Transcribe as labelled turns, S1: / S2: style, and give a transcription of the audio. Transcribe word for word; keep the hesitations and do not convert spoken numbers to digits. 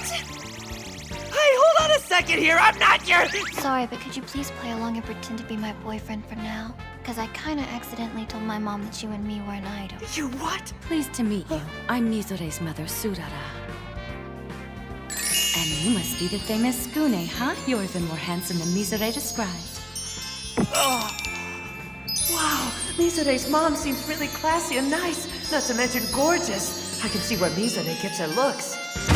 S1: Hey, hold on a second here. I'm not your...
S2: Sorry, but could you please play along and pretend to be my boyfriend for now? Because I kinda accidentally told my mom that you and me were an idol.
S1: You what?
S3: Pleased to meet you. I'm Mizore's mother, Surara. And you must be the famous Skune, huh? You're even more handsome than Mizore described.
S1: Oh. Wow, Mizore's mom seems really classy and nice. Not to mention gorgeous. I can see where Mizore gets her looks.